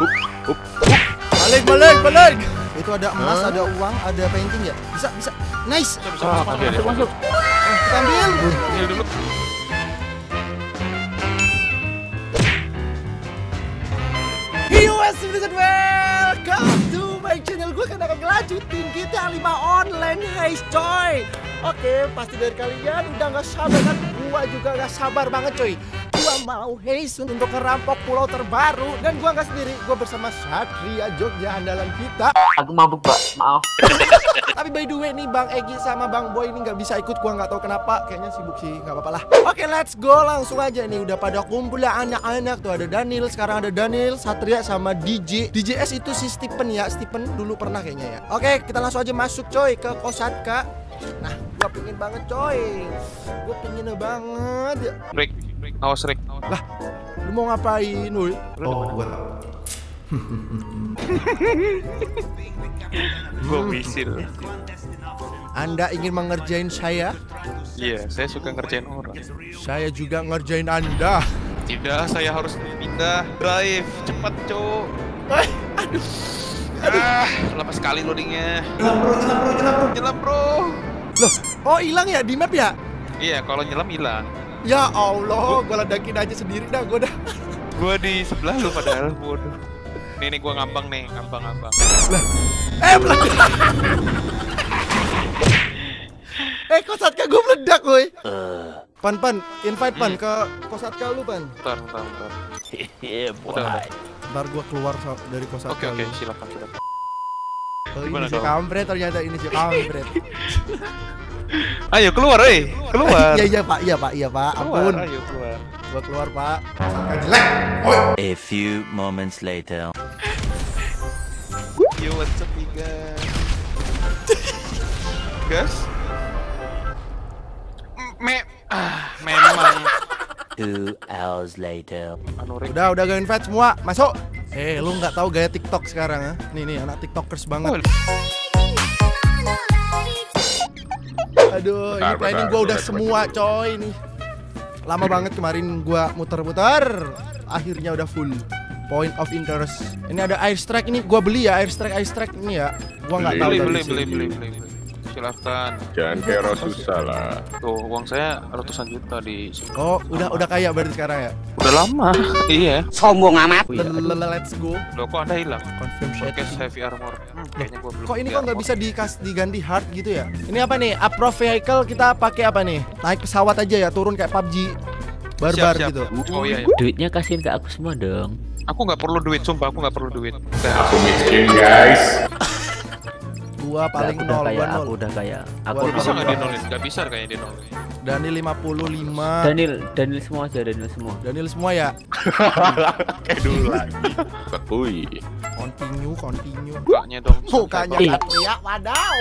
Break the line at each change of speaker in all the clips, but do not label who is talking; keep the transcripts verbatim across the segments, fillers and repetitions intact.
Balik, balik, balik. Itu ada emas, huh? Ada uang, ada painting ya? Bisa, bisa. Nice.
Bisa, bisa, masuk, masuk, masuk, masuk.
Eh, kita ambil.
Ambil dulu.
Yo, assalamualaikum, welcome to my channel. Gue kan akan ngelanjutin G T A lima online, guys, coy. Oke, pasti dari kalian udah gak sabar kan? Gua juga gak sabar banget, coy. Gua mau Heisun untuk ngerampok pulau terbaru. Dan gua gak sendiri, gua bersama Satria Jogja andalan kita.
Aku mabuk, Pak, maaf.
Tapi by the way nih, Bang Egi sama Bang Boy ini gak bisa ikut. Gua gak tahu kenapa, kayaknya sibuk sih, gak apa-apa lah. Oke, let's go, langsung aja nih. Udah pada kumpul ya anak-anak. Tuh ada Daniel, sekarang ada Daniel, Satria sama D J. D J S itu si Stephen ya, Stephen dulu pernah kayaknya ya. Oke, kita langsung aja masuk, coy, ke Kosatka. Nah, gua pingin banget, coy. Gua pingin banget.
Rick, Rick, awas Rick.
Lah, lu mau ngapain, Woi? Oh, gua tahu.
Gua misil.
Anda ingin mengerjain saya?
Iya, yeah, saya suka ngerjain orang.
Saya juga ngerjain Anda.
Tidak, saya harus pindah drive. Cepat, Cok.
Eh, aduh.
Ah, lama sekali loadingnya.
Nyelam bro, nyelam bro, nyelam bro.
Nyelam bro.
Loh, oh hilang ya di map ya?
Iya, kalau nyelam hilang.
Ya Allah, gua ledakin aja sendiri dah, gua dah.
Gua di sebelah lu padahal, bodoh. Nih nih gua ngambang nih, ngambang-ngambang.
Lah. Eh, meledak. Eh, Kosatka gua meledak, woi. Pan, pan, invite pan ke Kosatka lu, pan.
Bentar, bentar, bentar.
Iya,
Udah,
Ntar gua keluar dari Kosatka.
Oke, oke,
lu.
silakan, silakan.
Oh,
Gimana
ini si
dong?
kampret ternyata, ini si kampret.
Ayo keluar, eh. Keluar.
Iya, iya, Pak. Iya, Pak. Iya, Pak.
Keluar,
Ampun.
ayo keluar.
Gua keluar, Pak.
A few moments later.
Yo, what's up, guys? Guys? Me ah, memang.
Two hours later.
Anu, Rick.
Udah, udah gue invite semua. Masuk. Eh, lu nggak tahu gaya TikTok sekarang ya? Nih, nih, anak TikTokers banget.
Oh,
Aduh,
Bentar,
ini planning
bentar,
gua udah
bentar,
semua, coy, nih. Lama banget kemarin gua muter-muter. Akhirnya udah full. Point of interest. Ini ada air strike ini, gua beli ya, air strike, air strike ini ya. Gua nggak
Beli,
tahu
beli,
dari
beli,
sini.
beli, beli, beli, beli. Silakan.
Jangan kayak orang susah lah.
Tuh, uang saya ratusan juta di sini.
Oh, udah udah kaya berarti sekarang ya.
Udah lama. Iya.
Sombong amat.
Let's go.
Loh, kok Anda hilang?
Confirm
Podcast
setting.
heavy armor. Hmm, kayaknya gua belum
Kok ini
heavy
kok nggak
armor.
bisa dikas diganti hard gitu ya? Ini apa nih? Approve vehicle kita pakai apa nih? Naik pesawat aja ya, turun kayak P U B G. Barbar
Siap, siap.
gitu.
Oh iya, iya.
Duitnya kasihin ke aku semua dong.
Aku nggak perlu duit, sumpah aku nggak perlu duit. Udah.
Aku miskin guys.
Gua paling
aku udah
nol,
kaya,
gua
aku
nol.
udah kaya. Aku
Gua
Bisa
bisa
nggak
nggak?
dinolin? Nggak bisa kayaknya dinolin.
Dani lima puluh lima.
Daniel, Daniel semua aja, Daniel semua.
Daniel semua ya.
Kayak dulu lagi. Betui.
Continue, continue.
Mukanya dong.
Mukanya
Ih.
Satria, wadaw.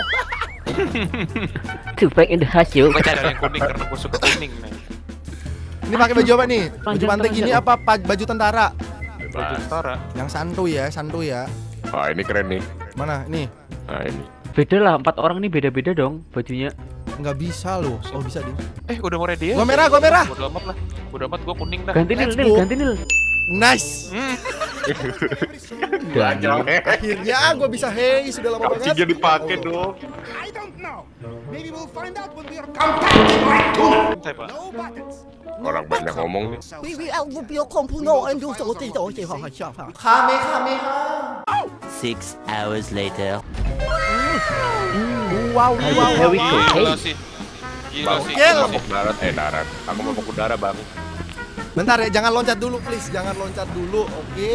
Two pack in the house, yuk.
Gue cari yang kuning karena gue suka kuning nih.
Ini pakai baju apa nih? Baju
Panjang,
pantai gini
panjang.
apa pa- baju tentara?
Baju
Bebas.
tentara.
Yang santuy ya, santuy ya.
Wah ini keren nih.
Mana? Nih.
Nah ini.
Beda lah, empat orang nih beda-beda dong bajunya.
Nggak bisa loh. Oh, bisa deh.
Eh, udah mau ready ya?
Gua merah, gua merah.
Bodo amat lah. Bodo amat gue kuning dah.
Ganti Nil,
Let's
Nil,
go.
ganti Nil.
Nice.
Hmm.
Daniel.
Akhirnya gua bisa hey, sudah lama banget.
Oksigen dipakai
Oh.
dong.
Saya, Pak.
Orang banyak ngomong nih.
Kamehameha.
Six hours later.
Wow, wow,
Here we
wow.
go.
Gila
Hey.
sih. Gila
Bang,
sih.
Gil.
Gila
mabuk
sih.
darat, eh darat. Aku mabuk udara bang.
Bentar ya, jangan loncat dulu please, jangan loncat dulu, oke?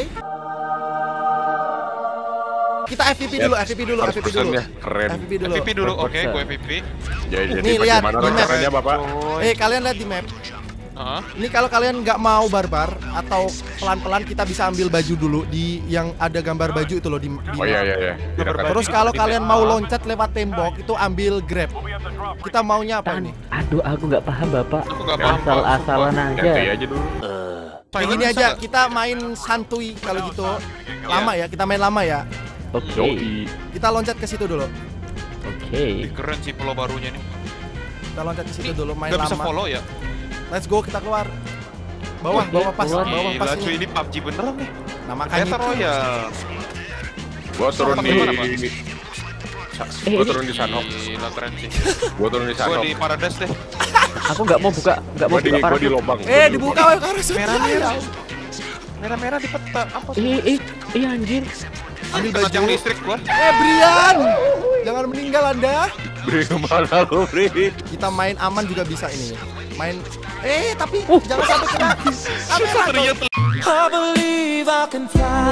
Kita F V P dulu, F V P dulu, F V P dulu.
Ya, keren.
F V P dulu.
F V P dulu, oke, gue F V P.
Jadi, jadi
Nih, lihat,
bagaimana
di map.
caranya bapak?
Eh, kalian lihat di map.
Heeh.
Ini kalau kalian nggak mau barbar atau pelan-pelan kita bisa ambil baju dulu di yang ada gambar baju itu loh di, di
Oh iya iya iya. Di dekat.
Terus kalau kalian mau loncat lewat tembok itu ambil grab. Kita maunya apa
Tan.
ini?
Aduh, aku nggak paham bapak.
Aku nggak paham, Pak.
Asal-asalan
Ganti
aja.
aja dulu.
Kayak gini aja, kita main santuy kalau gitu. Lama ya, kita main lama ya.
Oke.
Yoi.
Kita loncat ke situ dulu.
Oke.
Keren sih pulau barunya nih.
Kita loncat ke situ dulu, main
Gak bisa
lama.
follow ya?
Let's go, kita keluar. Bawah,
Oke,
bawah pas,
keluar.
bawah pas
Gila cuy,
ini.
ini P U B G beneran nih.
Nah makanya
Battle Royale.
Gua turun di
Gimana, Pak?
Gua turun di Sanhok.
Gila keren sih.
Gua turun di
Gua
Sanhok.
di Paradise deh.
Aku nggak mau buka, nggak mau
Gua di
buka
gua di
parasut.
lubang.
Eh dibuka woi karus.
Merah-merah. Merah-merah di peta. Apa tuh?
Eh, eh, eh anjir.
Ambil
Kena
baju.
tiang listrik gua.
Eh Brian, jangan meninggal Anda.
Bri kemana lu, Bri?
Kita main aman juga bisa ini. Main eh tapi
Uh.
jangan sampai kena kamera.
Teriak.
I believe I can fly.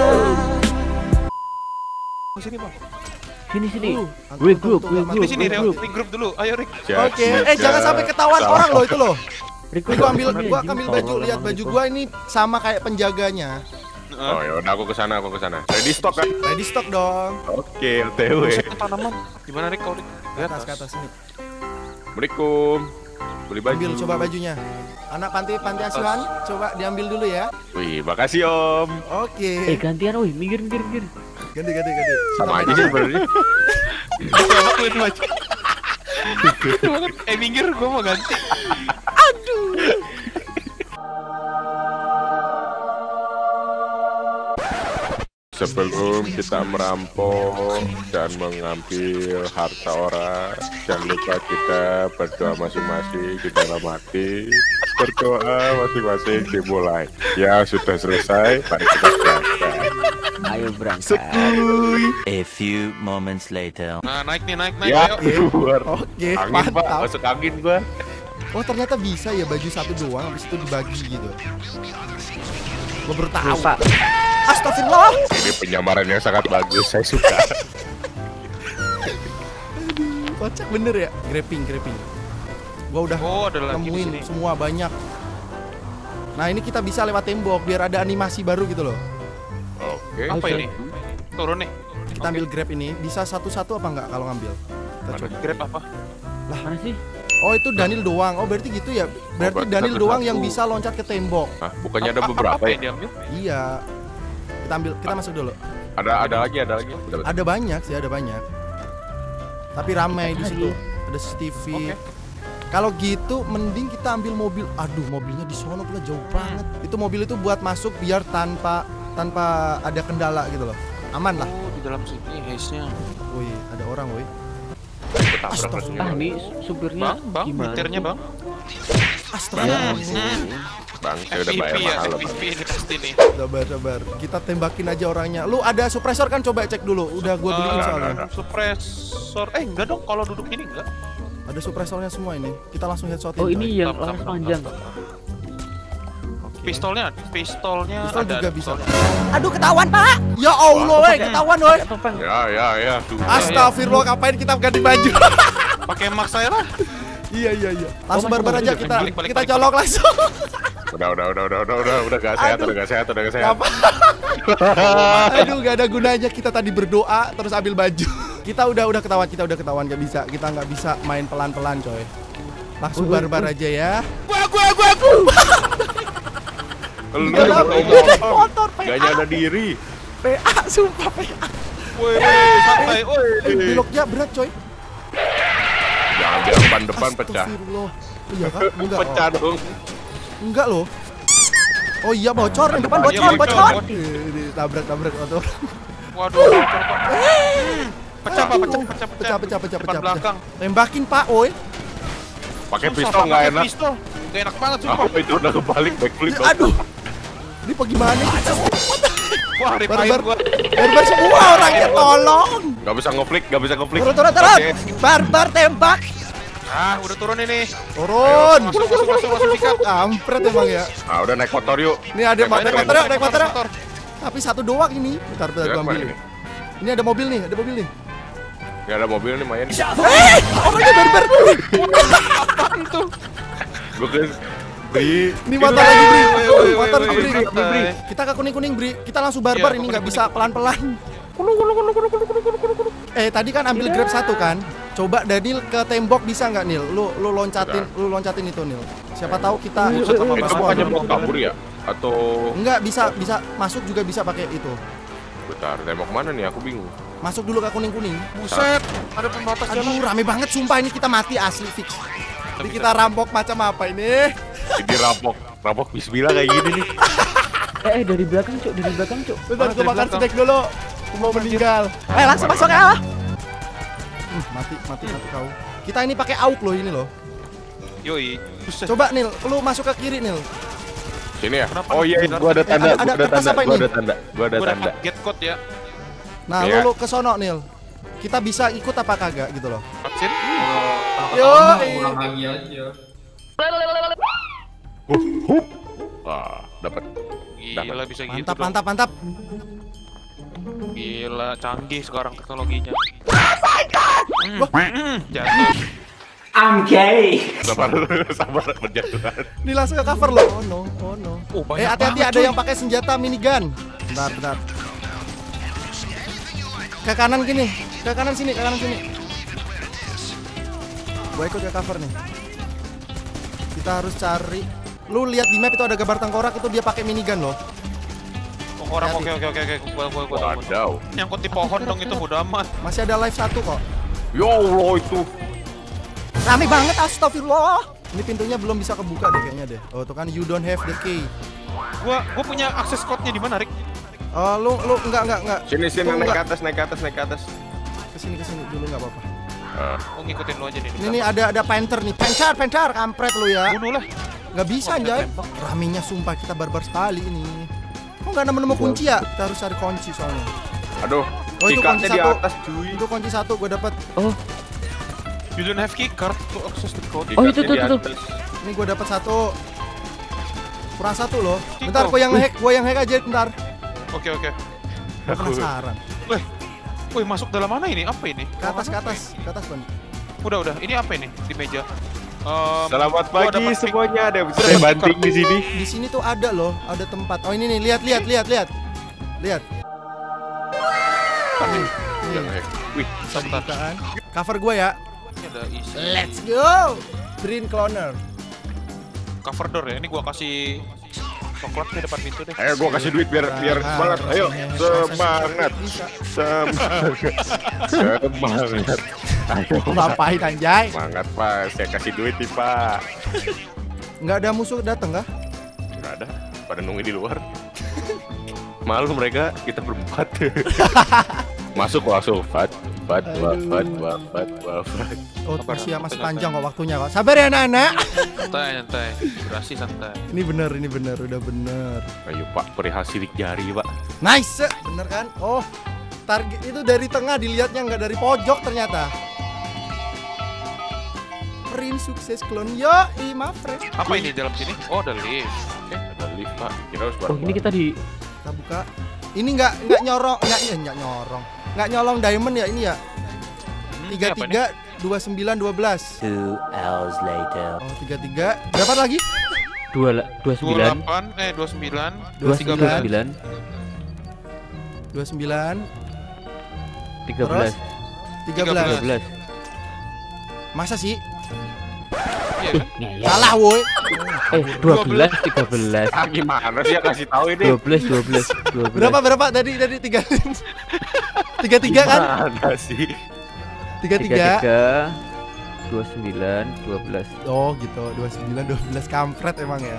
Sini, Bang.
Sini sini.
Uh,
Gue
antum-
grup,
antum
gue
nggak
grup,
Di sini,
gue
Reo.
grup.
Di grup dulu. Ayo, Rik.
Oke, eh jangan sampai ketahuan orang loh itu loh.
Riku,
Gua ambil
anjing,
gua ambil baju,
tolol
lihat
emang
baju
Riku.
gua ini sama kayak penjaganya.
Oh ya udah aku kesana, aku kesana. Ready stock kan?
Ready stock dong.
Oke, O T W.
Buset, tanaman. Gimana, Rik? Kau, Rik?
Ke
Di
atas ke atas sini.
Assalamualaikum. Beli baju.
Ambil coba bajunya. Anak panti panti asuhan, coba diambil dulu ya.
Wih, makasih Om.
Oke.
Eh gantian, woi, minggir minggir minggir.
Ganti ganti ganti.
Sama aja sih sebenarnya.
Aku itu aja. Eh, minggir. Gua mau ganti.
Sebelum kita merampok dan mengambil harta orang, jangan lupa kita berdoa masing-masing di dalam hati. Berdoa masing-masing dimulai. Ya sudah selesai, mari kita berangkat.
Ayo berangkat.
A few moments later.
Nah, naik nih, naik, naik.
Ya
Ayo.
keluar.
Oke,
Angin pak,
mantap.
masuk angin gua.
Oh ternyata bisa ya baju satu doang, habis itu dibagi gitu. Gua baru tahu.
Pak.
Astagfirullah.
Ini penyamaran yang sangat bagus, saya suka.
Kocak bener ya. Grapping, grapping. Gua udah
Oh, ada lagi di
nemuin
sini.
semua banyak. Nah ini kita bisa lewat tembok biar ada animasi baru gitu loh.
Oke.
Apa ini? Turun nih.
Kita ambil grab ini, bisa satu-satu apa enggak kalau ngambil? Kita
Mana?
coba.
Grab apa?
Mana sih?
Oh itu Daniel doang. Oh berarti gitu ya. Berarti
berarti
Daniel doang
satu-satu.
yang bisa loncat ke tembok.
Hah, bukannya ada
Apa-
beberapa
apa
ya?
yang diambil?
Iya. Kita ambil, kita masuk dulu.
Ada ada lagi, ada lagi. Bentar, bentar.
Ada banyak sih, ada banyak. Tapi ramai di situ. Ada C C T V.
Oke.
Kalau gitu mending kita ambil mobil. Aduh, mobilnya di sono pula jauh banget. Itu mobil itu buat masuk biar tanpa tanpa ada kendala gitu loh. Aman lah.
Oh, di dalam sini haze-nya.
Woi, ada orang woi.
Ketabrak
Astagfirullah.
Ah, ini supirnya
Bang, bang,
gimana?
nyetirnya,
sih?
Bang.
Astagfirullah.
Bang, saya udah bayar
F P V ya,
mahal loh,
F P V
Bang.
ini pasti nih.
Sabar, sabar. Kita tembakin aja orangnya. Lu ada suppressor kan? Coba cek dulu. Udah gua beliin
Eh,
soalnya.
Suppressor. Eh, enggak dong, kalau duduk ini enggak.
Ada suppressornya semua ini. Kita langsung headshotin.
Oh ini
coy.
yang
Stop,
laras
stop,
panjang.
stop, stop. Pistolnya, pistolnya
Pistol
ada.
juga bisa.
pistolnya.
Aduh, ketahuan, Pak. Ya Allah, woi, ketahuan, woi.
Topeng.
Ya, ya, ya. Tuh.
Astagfirullah, ngapain kita ganti baju?
Pakai max saya lah.
Iya, iya, iya. Langsung
Oh,
barbar
masih
aja
baju.
kita
Balik, balik,
kita
balik,
colok langsung.
Udah, udah, udah, udah, udah, udah, udah gak sehat,
Aduh.
udah gak sehat, udah gak sehat.
Apa? Aduh, gak ada gunanya kita tadi berdoa terus ambil baju. Kita udah udah ketahuan, kita udah ketahuan gak bisa. Kita nggak bisa main pelan-pelan, coy. Langsung
Woi, woi,
barbar
woi.
aja ya.
Lu
Gak ada motor P
gak
A.
nyadar diri.
P A, sumpah P A.
Woi, woi, santai, woi.
Eh, beloknya berat, coy.
Jangan bilang ban depan pecah.
Astagfirullah. Iya kan? Enggak.
Pecah
Oh.
dong.
Enggak loh. Oh iya bocor, yang depan
Iya,
bocor,
bocor,
bocor.
bocor.
Eh, di- Tabrak, tabrak motor.
Waduh, bocor, Pak. Pecah, Pak, pecah, pecah,
Pecah, pecah, pecah,
Depan
pecah.
belakang.
Tembakin, Pak, oi.
Pakai
Susah,
pistol
Pak,
nggak
pakai
enak.
Pistol. Gak enak banget, sumpah.
Oh, itu udah kebalik backflip.
Aduh. Ini bagaimana kita?
Wah, repair
Barbar,
gua.
barbar semua orangnya, tolong.
Gak bisa ngeflick, gak bisa ngeflick.
Turun, turun, turun.
Oke.
Barbar tembak.
Ah, udah turun ini.
Turun.
Masuk, masuk, masuk, masuk, sikat.
Kampret emang ya.
Ah, udah naik motor yuk.
Ini ada
Naik
naik
motor,
motor, yuk, naik motor. yuk.
motor.
Tapi satu doang ini. Bentar, bentar,
Ya,
gua ambil.
kemana
ini.
ini?
Ini ada mobil nih, ada mobil nih.
Gak ada mobil nih, Mayan.
Eh, orangnya barbar.
Gue kan Bri.
Ini motor lagi, Bri.
Woi, woi,
Motor
woi,
Bri.
woi,
Bri.
santai.
Kita ke kuning-kuning, Bri. Kita langsung barbar
Iya,
ini
ke
nggak bisa
kuning-kuning.
pelan-pelan. Eh, tadi kan ambil grab satu kan? Coba Daniel ke tembok bisa nggak, Nil? Lu lu loncatin, lu loncatin itu, Nil. Siapa tahu kita
Buset, sama
Itu
Bang.
bukannya mau kabur ya? Atau
enggak bisa bisa masuk juga bisa pakai itu.
bentar, tembok mana nih? Aku bingung.
Masuk dulu ke kuning-kuning.
Buset, ada pembatas jalan.
Aduh, rame banget sumpah ini kita mati asli fix. Jadi kita rampok macam apa ini?
Ini rampok, rampok bismillah kayak gini nih.
Eh, eh dari belakang cuk, dari belakang cuk.
Bentar,
Ah,
gue
dari
makan
belakang.
snack dulu. Gue mau meninggal. Eh, langsung masuk ya. Hmm, mati, mati, mati kau. Kita ini pakai auk loh ini loh.
Yoi. Buset.
Coba Nil, lu masuk ke kiri Nil.
Sini ya.
Kenapa?
Oh iya, gua ada tanda,
ada- ada
gua ada
kertas
tanda,
apa
gua
ini?
ada tanda, gua ada
Gua
tanda.
dapat get code ya.
Nah,
Iya.
lu, lu ke sono Nil. Kita bisa ikut apa kagak gitu loh.
Vaksin.
Yo,
ulang lagi aja.
Wah, dapat.
Gila bisa gitu
mantap,
dong.
mantap, mantap.
Gila canggih sekarang teknologinya.
Wah.
Hmm, jatuh.
I'm gay.
Sabar, sabar berjatuhan.
Ini langsung ke cover loh. Oh no, oh no.
Oh, banyak
eh, hati-hati
banget,
ada
cuy.
yang pakai senjata minigun. Bentar, bentar. Ke kanan gini. Ke kanan sini, ke kanan sini. Gua ikut ke cover nih. Kita harus cari. Lu lihat di map itu ada gambar tengkorak, itu dia pakai minigun loh.
Oh, orang
Hati-hati.
oke oke oke oke gua gua gua tahu.
Wadaw.
Nyangkut di pohon dong itu bodo amat.
Masih ada live satu kok.
Ya Allah itu.
Rame banget, astagfirullah. Ini pintunya belum bisa kebuka deh kayaknya deh. Oh, tuh kan you don't have the key.
Gua gua punya akses code-nya di mana, Rik?
Oh, lu lu enggak enggak enggak.
Sini sini
Lu
naik ke
enggak.
atas, naik ke atas, naik ke atas.
Kesini kesini dulu enggak apa-apa.
Ah,
Oh, ngikutin lu aja nih.
Ini nih ada ada panther nih. Pencar, pencar, kampret lu ya.
Bunuh lah.
Nggak bisa
Oh, bisa
anjay.
tembak.
Raminya sumpah kita barbar sekali ini. Kok nggak nemu-nemu kunci ya? Kita harus cari kunci soalnya.
aduh,
Oh, itu kunci
keycardnya di
satu.
atas cuy.
Itu kunci satu gue dapat.
Oh,
You don't have key card to access the code.
Oh, itu
Keycardnya
tuh,
di
tuh,
atas.
Ini gue dapat satu. Kurang satu loh.
Kiko.
Bentar, gue yang hack, gue yang hack aja bentar.
Oke oke.
Gue penasaran.
Wih. Wih, masuk dalam mana ini? Apa ini?
Ke atas, ke atas, ke atas Bang.
Udah udah. Ini apa ini di meja? Um,
Selamat
gua
pagi
dapat pick-
semuanya. Ada yang bisa
Gua
saya
dapat
banting
pick
di sini.
Di sini tuh ada loh, ada tempat. Oh ini nih, lihat, lihat, lihat, lihat, lihat. Nih,
Yang
nih.
hack. Wih,
Bisa dibukaan. Cover gue ya.
Ini ada isi
Let's go. Green cloner.
cover door ya. Ini gua kasih coklat di depan pintu deh.
ayo gua kasih duit biar biar
Nah,
semangat. Ayo,
proses-
semangat.
Bisa.
Semangat. Semangat. Ayo.
Ngapain anjay?
Semangat, Pak. Saya kasih duit nih, Pak.
Nggak ada musuh datang kah?
Enggak ada. Pada nunggu di luar. Malu mereka, kita berempat. Masuk langsung. Fat, fat, wafat, wafat, wafat.
Oh,
Sabar,
masih masih
sabar.
panjang kok waktunya kok. Sabar ya anak-anak.
Santai santai. Durasi santai.
Ini bener, ini bener, udah bener.
Ayo, Pak. Perihal sidik jari, Pak.
Nice, bener kan? Oh, target itu dari tengah dilihatnya nggak dari pojok ternyata. Print sukses clone yo, my friend.
Apa ini dalam sini? Oh, ada lift. Oke.
Ada lift, Pak. Kita harus
oh ini kita di
Kita buka. Ini nggak nggak nyorong, nggak ya nggak nyorong, nggak nyolong diamond ya ini ya.
Hmm,
Tiga
ini apa
tiga dua sembilan dua belas.
Two hours later.
Oh tiga tiga. Berapa lagi?
dua la- dua
nih?
sembilan
dua puluh delapan eh dua puluh sembilan
dua
tiga
sembilan
belas.
Dua sembilan.
tiga belas
Tiga
Tiga
belas.
tiga belas.
Masa sih?
Iya kan?
Salah woi.
Eh dua belas tiga belas
Ah, gimana sih ya kasih tahu ini?
dua belas dua belas dua belas.
Berapa berapa tadi tadi tiga tiga tiga kan?
Gimana sih?
Tiga
tiga
tiga.
tiga dua sembilan dua belas.
Oh gitu, dua sembilan dua belas kampret emang ya.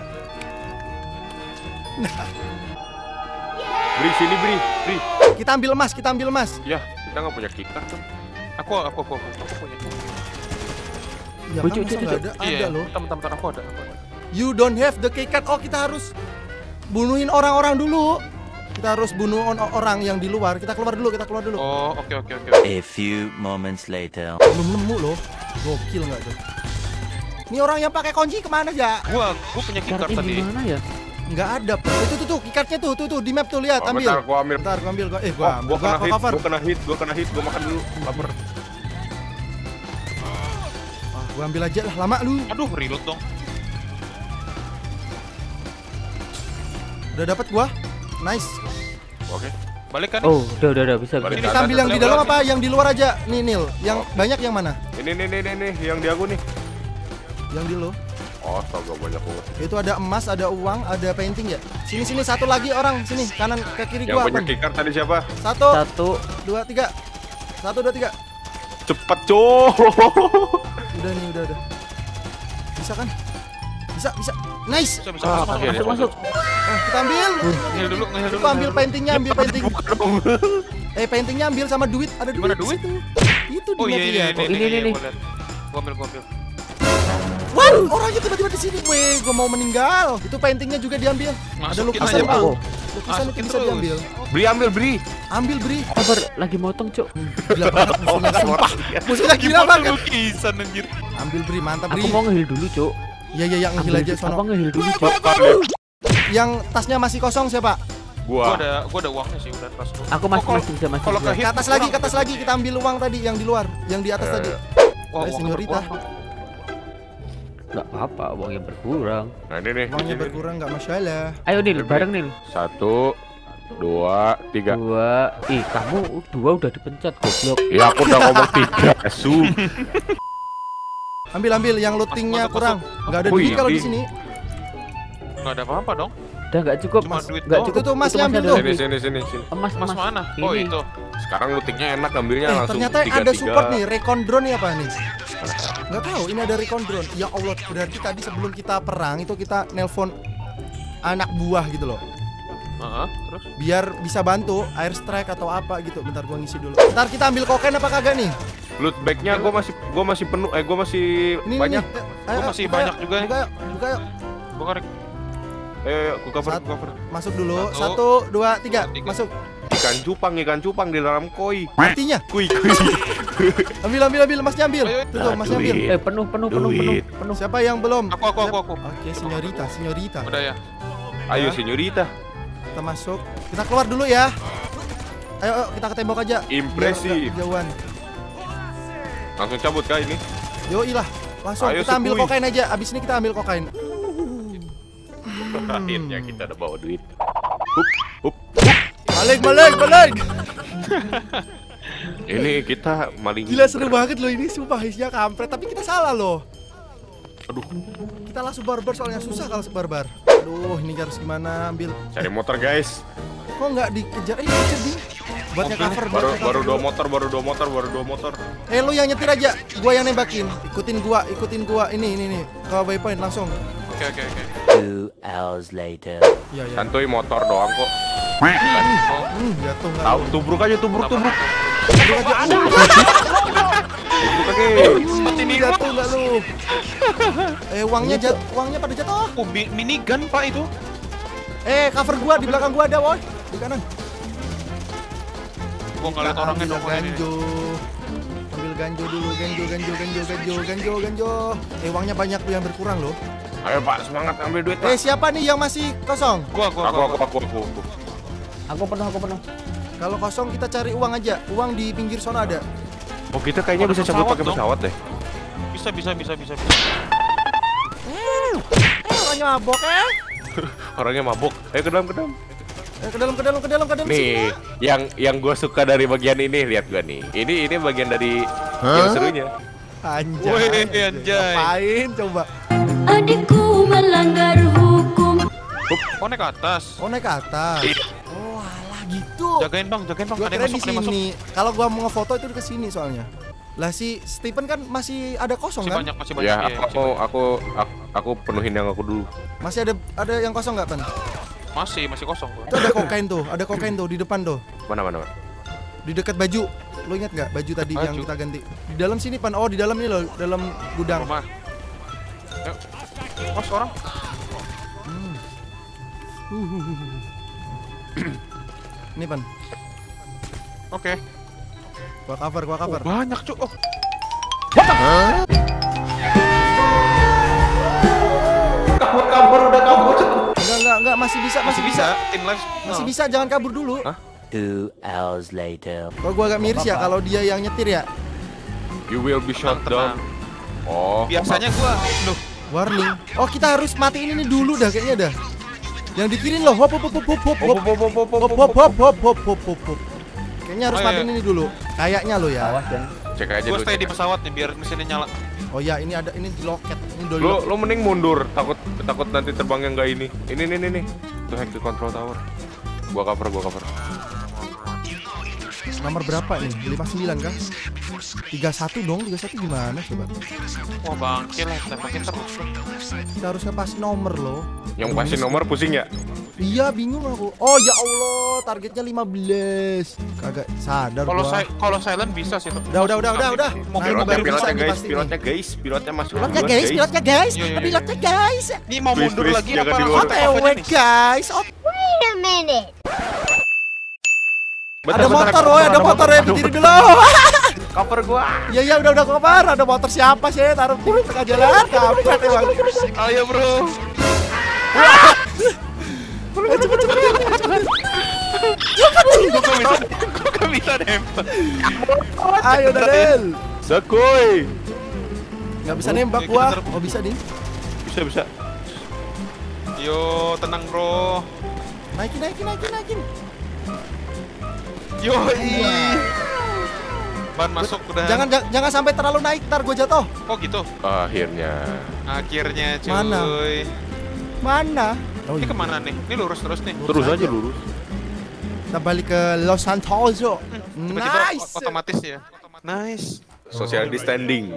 Beri sini, beri, beri.
Kita ambil emas, kita ambil emas.
Ya, kita nggak punya keycard tuh.
Aku aku aku aku, aku punya.
Ya
Oh,
kan
cuk,
masa
cuk,
nggak
cuk.
ada? Ada
Iya,
loh.
teman-teman aku ada. Aku ada.
You don't have the key card. Oh kita harus bunuhin orang-orang dulu. Kita harus bunuh on- orang yang di luar. Kita keluar dulu, kita keluar dulu.
Oh, oke oke oke.
A few moments later.
Belum nemu loh. Gokil nggak tuh? Ini orang yang pakai kunci kemana ya?
Gua gua punya key card
Kartu
tadi.
di mana ya?
Nggak ada. Itu tuh tuh, key cardnya tuh, tuh tuh di map tuh lihat,
Oh,
ambil.
bentar, gua ambil.
Bentar, gua ambil. Gua, eh,
Oh,
gua,
gua
gua,
kena
gua
hit,
cover.
gua kena hit, gua kena hit, gua makan dulu. Lapar.
Ah, gua ambil aja lah, lama lu.
Aduh, reload dong.
Udah dapat gua. Nice.
Oke.
Balik kan?
Oh udah udah udah bisa
Balik
bisa.
Kita ambil yang di dalam apa yang di luar aja? Nih, Nil. Yang
Oh.
banyak yang mana?
Ini nih nih nih nih yang di aku nih.
Yang di lo.
Oh, astaga banyak banget.
Itu ada emas, ada uang, ada painting ya. Sini sini satu lagi orang sini kanan ke kiri
Yang
gua.
punya
Bang.
keycard tadi siapa?
Satu,
Satu
dua, tiga. Satu, dua, tiga.
Cepet, Cok.
Udah nih, udah udah. Bisa kan? Bisa, bisa. Nice.
Bisa bisa
Ah,
masuk,
oke,
masuk,
masuk masuk.
Eh, kita Kita ambil.
Ngehil dulu, ngehil dulu.
Coba ambil paintingnya, ambil painting. Eh, paintingnya ambil sama duit. Ada duit.
Gimana duit?
Itu di
Oh iya
map
ini
ya.
ini
ini, ini, ini.
Gua ambil, gua ambil.
Wah, orangnya tiba-tiba di sini. Weh, gua mau meninggal. Itu paintingnya juga diambil. Ada
Masukin
lukisan
aja, Bang.
tuh. Lukisan itu
Masukin
bisa
terus.
diambil.
Bri ambil Bri.
Ambil, Bri.
Sabar, lagi motong, Cuk.
Gila banget musuhnya, sumpah. Musuhnya gila banget.
Lukisan anjir.
Ambil, Bri, mantap, Bri.
Aku mau ngehil dulu, Cuk.
Iya, iya, yang ngehil
Ambil
aja
Apa
sono.
ngehil dulu, Cuk?
Yang tasnya masih kosong siapa?
Gua
Gua.
ada gua ada uangnya sih udah pas gua.
Aku masih
Oh, kalau-
masih bisa masih
Kalau
bisa.
ke hit
Ke atas lagi, ke atas lagi. Kita ambil uang tadi yang di luar, yang di atas
Eh.
tadi.
Wah,
Eh,
uang
senyorita.
berkurang.
Nggak apa-apa, uangnya berkurang.
Nah ini nih.
Uangnya berkurang nggak masalah.
Ayo Nil, bareng Nil.
Satu, dua, tiga.
Dua. Ih, kamu dua udah dipencet, goblok.
Ya aku udah ngomong tiga. Su.
Ambil, ambil yang lootingnya
Masuk,
kurang. Nggak ada
Wih,
duit kalau di
di-
sini.
Nggak ada apa-apa dong.
Udah nggak cukup,
Cuma
Mas.
duit
Nggak
doang.
cukup.
Itu tuh, Mas,
masih
ambil
ada
tuh.
Sini
lebih.
sini sini sini.
Emas,
Mas
Mas.
mana? Oh
Ini.
itu.
Sekarang lootingnya enak ambilnya
Eh,
langsung
ternyata
tiga,
ada
tiga.
support nih, recon drone nih apa nih? Nggak tahu, ini ada recon drone. Ya Allah, berarti tadi sebelum kita perang itu kita nelpon anak buah gitu loh.
Heeh, terus
Biar bisa bantu airstrike atau apa gitu. Bentar gua ngisi dulu. Ntar kita ambil kokain apa kagak nih?
Loot bagnya gue masih gue masih penuh. Eh gue masih
Ini
banyak.
Nih, nih.
Gua
Ayo,
masih
buka
banyak
yuk,
juga nih.
Buka yuk, buka yuk.
gua karek
Eh aku cover
Sat-
aku cover.
Masuk dulu.
Satu.
Satu, dua, tiga.
Tiga.
Masuk.
Ikan cupang ikan cupang di dalam koi.
Artinya.
Kui kui.
Ambil, ambil, ambil. Masnya ambil.
Ayo,
Tuh, tuh,
Nah,
masnya ambil.
duit.
Eh, penuh, penuh, penuh, penuh,
Duit.
penuh.
Siapa yang belum?
Aku aku aku aku.
Oke, senyorita, senyorita.
Udah ya.
Ayo
Ya.
senyorita.
Kita masuk. Kita keluar dulu ya. Ayo, ayo kita ke tembok aja.
Impresif.
Biar nggak Jauhan.
Langsung cabut kah ini?
Yoi lah. Langsung
Ayo,
kita ambil
sepui.
kokain aja. Abis ini kita ambil kokain.
Akhirnya kita udah bawa duit.
Balik, balik, balik.
Ini kita maling.
Gila seru banget loh ini. Sumpah isinya kampret. Tapi kita salah loh.
Aduh,
Kita langsung barbar soalnya susah kalau barbar. Aduh, ini harus gimana ambil?
cari motor guys.
Kok nggak dikejar? Eh, dikejar Bing. Buatnya cover,
Baru
buatnya cover
baru dua
dulu.
motor, baru dua motor, baru dua motor.
Eh, lu yang nyetir aja. Gua yang nembakin. Ikutin gua, ikutin gua. Ini, ini, ini. Ke waypoint langsung.
Oke oke oke.
Two hours later.
Iya, iya.
Santuy motor doang kok.
Hmm, jatuh nggak?
Tahu tubruk aja tubruk tubruk.
Tubruk aja. Uh,
Tubruk aja.
ini jatuh nggak lu? Eh, uangnya jatuh, uangnya pada jatuh.
Oh, mi- minigun Pak itu.
Eh, cover gua di belakang gua ada, woy. Di kanan.
Gua nggak lihat orangnya dong.
Ambil ganjo. Ambil ganjo dulu, ganjo, ganjo, ganjo, ganjo, ganjo, ganjo. Eh, uangnya banyak tuh yang berkurang loh.
Ayo Pak, semangat ambil duit
Eh,
Pak.
siapa nih yang masih kosong?
Gua gua
Aku
gua.
aku aku aku. aku.
Aku penuh, aku penuh.
Kalau kosong kita cari uang aja. Uang di pinggir sana ada.
Oh kita kayaknya bisa cabut
Pesawat
pakai
dong.
pesawat deh.
Bisa bisa bisa bisa bisa.
Eh, orangnya mabok eh.
Orangnya mabuk. Ayo ke dalam ke dalam.
Eh, ke dalam, ke dalam, ke dalam, ke dalam.
Nih, yang yang gue suka dari bagian ini, lihat gua nih. Ini ini bagian dari yang serunya.
Anjay.
Wih, anjay.
Ngapain coba?
Adikku melanggar hukum.
Oh naik ke atas.
Oh, naik ke atas. Oh, alah gitu.
Jagain bang, jagain bang.
Gua
Ada yang
kira di
masuk, ada yang masuk.
sini. Kalau gua mau ngefoto itu ke sini soalnya. Lah si Stephen kan masih ada kosong
Masih
kan?
banyak, masih banyak.
Ya,
iya,
aku
masih
mau
banyak.
aku, aku aku penuhin yang aku dulu.
Masih ada ada yang kosong nggak, Pan?
Masih masih kosong gua.
Itu ada kokain tuh, ada kokain tuh di depan tuh.
Mana mana mana.
Di dekat baju. Lo ingat nggak baju tadi yang
Baju.
kita ganti? Di dalam sini, Pan. Oh, di dalam ini loh, dalam gudang.
Rumah. Yuk. Oh seorang.
Ini, Pan.
Oke.
Gua cover, gua cover.
Oh, banyak cuk. Oh.
Enggak, enggak, enggak, masih bisa, masih
Masih bisa. Tim live.
Masih
Oh.
bisa, jangan kabur dulu.
Hah?
Two hours later.
Kalau gua agak miris ya kalau dia yang nyetir ya.
You will be shot
Tenang,
down. Oh.
Biasanya gua, loh,
Warning. Oh, kita harus matiin ini dulu dah kayaknya dah. Yang dikirin loh. Hop hop hop hop hop hop.
Hop, hop, hop, hop, hop,
Hop
hop,
hop hop hop hop hop hop hop. Kayaknya harus
Oh, iya,
matiin
iya.
ini dulu. Kayaknya lo ya.
Awas dan
Cek aja
gua
dulu.
stay
cek
di
aja.
pesawat nih biar mesinnya nyala.
Oh ya, ini ada ini di loket. Ini dulu.
Lo lo mending mundur, takut takut nanti terbangnya nggak ini. Ini ini ini nih. Tuh hack the control tower. Gua cover, gua cover.
Nomor berapa nih? lima puluh sembilan kah? tiga satu dong, tiga satu gimana coba?
Wah bangke lah, tembakin terus.
Kita harusnya pas nomor loh.
Yang pasti nomor pusing ya?
Iya bingung aku. Oh ya Allah, targetnya lima belas. Kagak sadar
Kalau
gua.
saya kalau silent bisa sih.
Udah, udah, udah, udah, udah.
Mau
Nah, ini
Pilotnya,
baru bisa
pilotnya
nih
guys,
pasti
pilotnya
nih.
guys, pilotnya masuk
Pilotnya
duluan,
guys, pilotnya guys,
Iya, iya, iya.
pilotnya guys.
Ini mau
Please,
mundur
please,
lagi
jangan
apa
di
langsung
luar.
O T
apa
W
nih?
guys. Oh,
Wait a minute.
Bentar,
ada
bentar,
motor,
ada
woy, ada motor ya, berdiri dulu.
Cover gua.
Iya, iya, udah, udah keluar. Ada motor siapa sih? Taruh di tengah jalan. Kampret emang.
Ayo bro.
Eh, cepet, cepet, cepet, cepet.
Kok gak bisa? Kok gak bisa nembak?
Ayo, Daniel.
Sakoy.
Nggak bisa nembak gua. Oh, bisa nih.
Bisa, bisa.
Yo tenang bro.
Naikin, naikin, naikin, naikin.
Yo ban masuk udah.
Jangan, jangan, jangan sampai terlalu naik, ntar gua jatuh.
Oh gitu.
Akhirnya.
Akhirnya cuy.
Mana? Mana? Oh,
Ini kemana nih? Ini lurus terus nih.
Terus aja lurus.
Kita balik ke Los Santos.
Tiba-tiba
Nice.
otomatis ya. Nice.
Social distancing.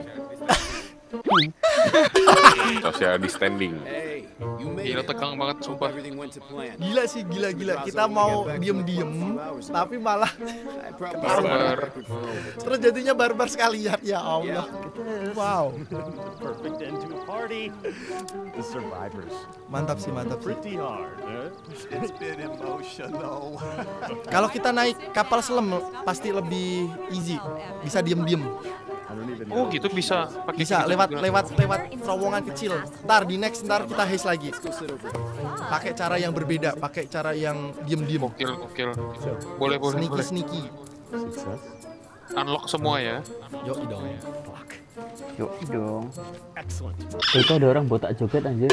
Social distancing.
Gila tegang banget sumpah.
Gila sih, gila, gila. Kita mau diem-diem, tapi malah
Barbar.
terus jadinya barbar sekalian. Ya Allah. Wow.
Perfect end to a party. The survivors.
Mantap sih, mantap sih.
Pretty hard, huh? It's been emotional.
Kalau kita naik kapal selam pasti lebih easy. Bisa diem-diem.
Oh gitu bisa pakai
Bisa
gitu
lewat
juga.
lewat lewat terowongan kecil. Ntar di next ntar kita haze lagi. Pakai cara yang berbeda, pakai cara yang diem-diem.
Gokil, gokil. Boleh, boleh,
Sneaky
boleh.
sneaky.
Unlock semua ya.
Yo dong.
Yuk dong.
Excellent.
Eh, itu ada orang botak joget anjir.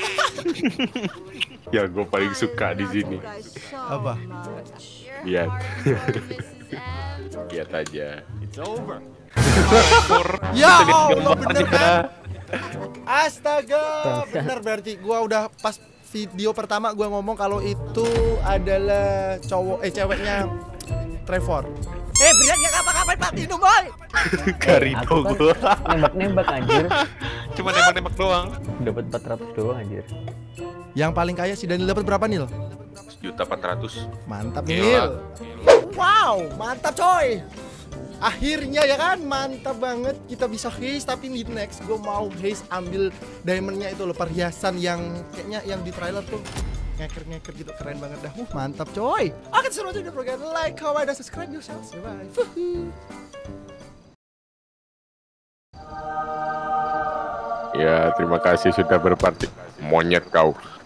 Ya gue paling suka di sini.
Apa?
Lihat. Lihat aja.
It's over.
Ya Allah, bener kan? Astaga, bener berarti gua udah pas video pertama gua ngomong kalau itu adalah cowok eh ceweknya Trevor. Eh, Brian gak ngapa-ngapain platinum, boy.
Karito
Aku kan
gue.
nembak-nembak anjir.
Cuma nembak-nembak doang.
Dapat empat ratus doang anjir.
Yang paling kaya si Daniel dapat berapa, Nil?
Juta empat ratus.
Mantap,
Gila.
Nil. Wow, mantap coy. Akhirnya ya kan, mantap banget kita bisa haze. Tapi di next gue mau haze ambil diamondnya itu loh, perhiasan yang kayaknya yang di trailer tuh ngeker-ngeker gitu, keren banget dah. Uh, mantap coy. Oke, seru aja udah program like, comment, dan subscribe yourself. Bye bye.
Ya terima kasih sudah berparti. Monyet kau.